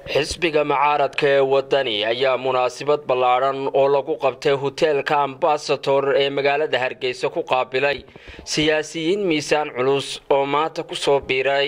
xisbiga mucaaradka ee wadani ayaa munaasabad ballaaran oo lagu qabtay hoteelka Ambassador ee magaalada Hargeysa ku qaabilay siyaasiyiin miisaan culus oo maanta ku soo biiray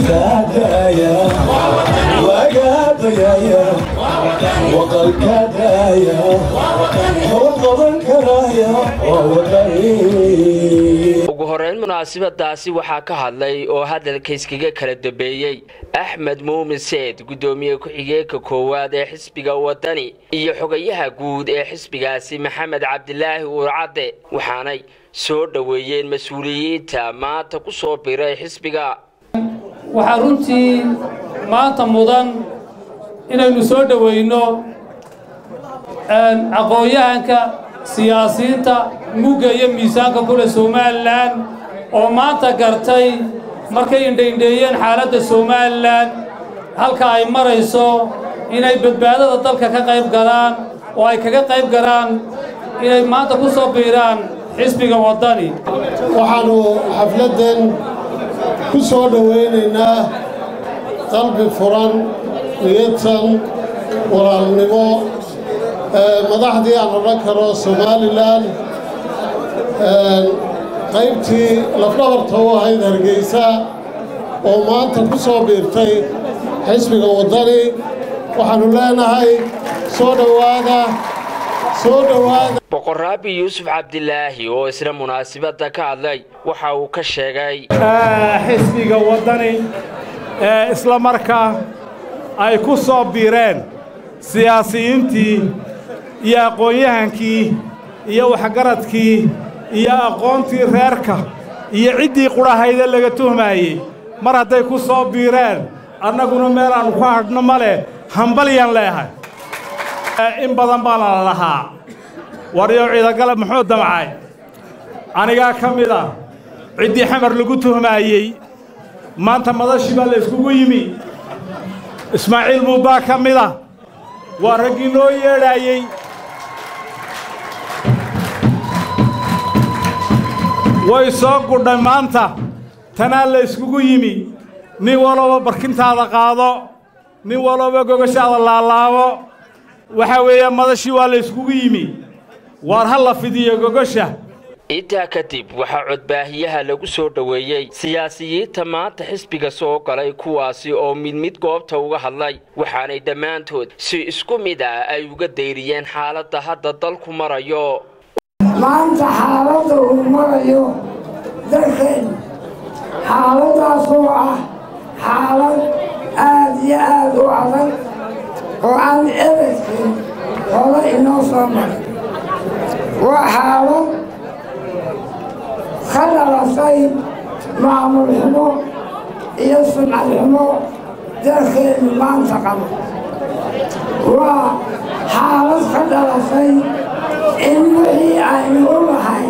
ugu horeyn munaasabadaasi waxaa ka hadlay oo hadalka iskaga kala dambeeyay Axmed Muumin Said gudoomiye ku-xigeenka koowaad ee xisbiga wadani iyo xogayaha guud ee xisbigaasi Maxamed Cabdilaahi Urcade waxaanay soo dhaweeyeen mas'uuliyiinta maanta ku soo biiray xisbiga waxa runtii maanta mudan inaynu soo dhaweyno aqoonyahanka siyaasiyiinta mugga iyo miisaanka kula Soomaaliland oo maanta gartay markay indheeyeen xaaladda Soomaaliland halka ay marayso inay badbaadada dalka ka qayb galaan oo ay kaga qayb galaan inay maanta ku soo biiraan xisbiga wadani waxaanu xafladan ku soo dhaweynaynaa qalbi furan niyadsan walaalnimo madaxdii aan odhan karo Somaliland qaybtii lafdhabarta u ahayd Hargeysa oo maanta ku soo biirtay xisbiga wadani waxaanu leenahay soo dhawaada Boqor Rabi Yuusuf Cabdilaahi oo isla munaasabada ka hadlay waxa uu ka sheegay xisbiga wadani isla markaa ay ku soo biireen siyaasiyiintii iyo aqoonyahankii iyo waxgaradkii iyo aqoontii reerka iyo ciddii qurahayda laga tuhmayay mar hadday ku soo biireen annaguna meel aan ku hadhno male hambalyan leeyahay in badan baan la lahaa waryo ciidagala muxuu damcay anigaa ka mid ah ciddii xamar lagu tuhmayay maanta madashii baa la iskugu yimi Ismaaciil Muubaa ka mid ah waa raggii noo yeedhayay way soo gudhay maanta tanaa la iskugu yimi nin walba barkintaada qaado nin walba gogashaada laalaabo waxa weeye madashii waa la iskugu yimi waar hal la fidiyo gogasha intaa kadib waxaa codbaahiyaha lagu soo dhaweeyay siyaasiyiinta maanta xisbiga soo galay kuwaasi oo mid goobta uga hadlay waxaanay dhammaantood si isku mid ah ay uga dayriyeen xaaladda hadda dalku marayo maanta xaaladda uu marayo dalkeen xaaladaasoo ah xaalad aad iyo aad u adag oo aan eedaysin hore inoo soo maray waa xaalad ka dhalasay maamul xumo iyo sumcad xumo dalkeennu maanta qabo waa xaalad ka dhalasay in wixii aynu u lahay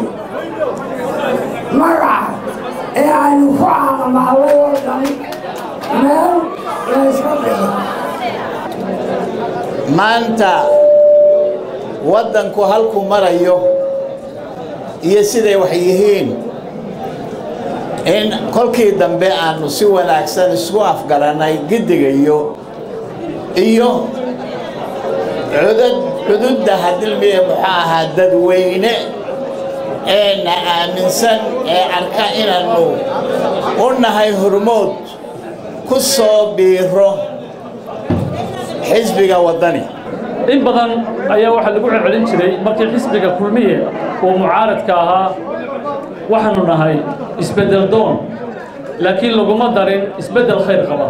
magaca ee aynu ku caalamaalay oo dhan meel layska dhigo maanta waddanku halku marayo iyo siday wax yihiin in kolkii dambe aanu si wanaagsan isku afgaranay gidigayo iyo cududda hadilmiye muxuu ahaa dadweyne eena aaminsan ee arka inaannu u nahay hormood ku soo biiro xisbiga wadani in badan ayaa waxa lagu celcelin jiray markii xisbiga kulmiye oo mucaaradka ahaa waxaanu nahay isbedel doon laakiin laguma darin isbedel khayr qaba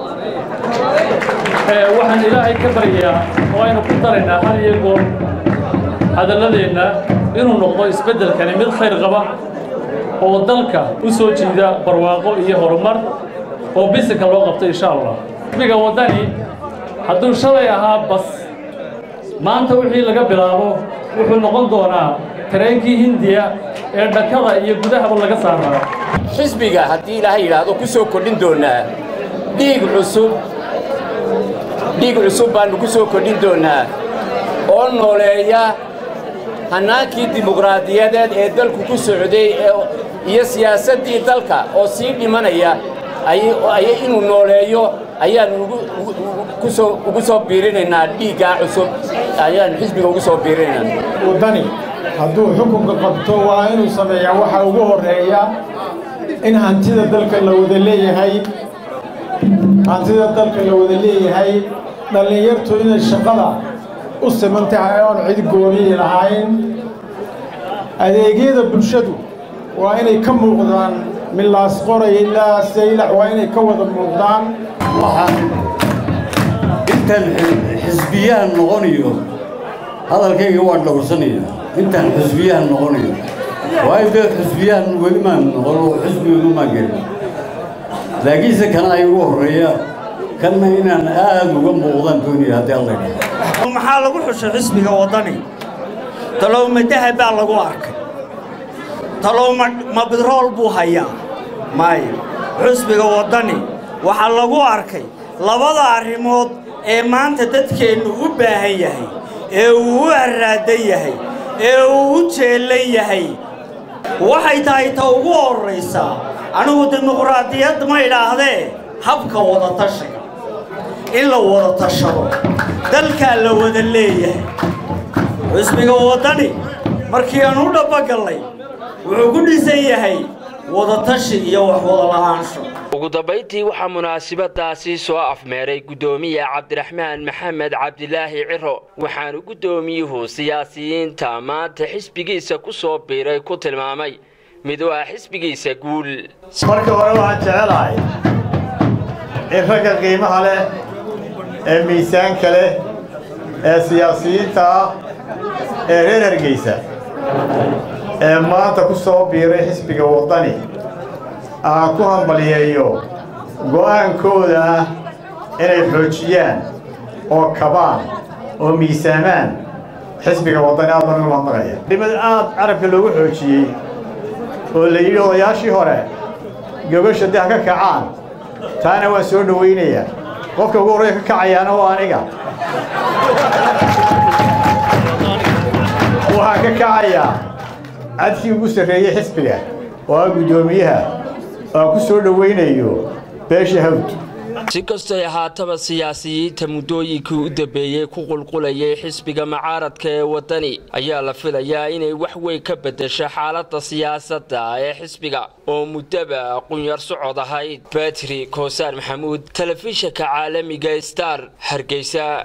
waxaan ilaahay ka baryaa oo aynu ku daraynaa hal iyo goor hadalladeena inuu noqdo isbedelkani mid khayr qaba oo dalka u soo jiida barwaaqo iyo horumar oo bisinka loo qabto insha Allah xisbiga wadani hadduu shalay ahaa bas maanta wixii laga bilaabo wuxuu noqon doonaa tareenkii Hindiya ee dhakada iyo gudahaba laga saaraa xisbiga haddii ilaahay yiraahdo ku soo kordhin doonaa dhiig cusub baanu ku soo kordhin doonaa oo nooleeya hanaankii dimuqraadiyadeed ee dalku ku socday iyo siyaasaddii dalka oo sii dhimanaya ay inuu nooleeyo ayaanu ugu soo biirinaynaa dhiiggaa cusub ayaanu xisbiga ugu soo biirinaynaa waddani hadduu xukunka qabto waa inuu sameeyaa waxa ugu horreeya in hantida dalka la wada leeyahay dhallinyartu inay shaqada u siman tahay oon cid gooniyi lahayn adeegyada bulshadu waa inay ka muuqdaan milaas qoray ilaa saylac waa inay ka wada muuqdaan waxaan intaan xisbiyahan noqonayo hadalkayga waan dhowrsanaya intaan xisbiyahan noqonayo waayo dee xisbiyahan weli maan noqon oo xisbiga maan gelin laakiinse kana ay ugu horreeya kanna inaan aad uga muuqdaan doonaya haddii alla yidhaahdo maxaa lagu xushay xisbiga waddani talow ma dahab baa lagu arkay talow ma bidrool buu hayaa maayo xisbiga waddani waxaa lagu arkay labada arrimood ee maanta dadkeennu u baahan yahay ee uu u harraadan yahay ee uu u jeellan yahay waxay tahay ta ugu horraysaa anigu dimuqraadiyad ma idhaahdee habka wadatashiga in la wada tashado dalkaa la wada leeyahay xisbiga waddani markii aan u dhabbagallay wuxuu ku dhisan yahay wadatashi iyo wax wada lahaansho ugu dambayntii waxaa munaasabadaasi soo afmeeray guddoomiye cabdiraxmaan maxamed cabdilaahi ciro waxaanu guddoomiyuhu siyaasiyiinta maanta xisbigiisa ku soo biiray ku tilmaamay mid waa xisbigiisa guul marka hore waxaan jecelahay in ragga qiimaha leh ee miisaanka leh ee siyaasiyiinta ah ee reer Hargeysa ee maanta ku soo biiray xisbiga waddani aan ku hambaliyeeyo go'aankooda inay xoojiyaan oo kabaan oo miisaamaan xisbiga waddani aad baan ugu mahadnaqaya dhimad aad carabka loogu xoojiyey oo la yidhi odayaashii hore gogosha deh ka kacaan taana waan soo dhawaynayaa qofka ugu horreeya ka kacayaana waa aniga waxaan ka kacayaa cadkii ugu sarreeyey xisbiga oo ah guddoomiyaha aan ku soo dhawaynayo beesha hawd si kastoo ahaataba siyaasiyiinta muddooyinkii u dambeeyey ku qulqulayay xisbiga mucaaradka ee waddani ayaa la filayaa inay wax weyn ka beddesho xaaladda siyaasadda ee xisbiga oo muddaba qunyar socod ahayd. Batri Koosar Maxamuud, telefishinka caalamiga Star, Hargeysa.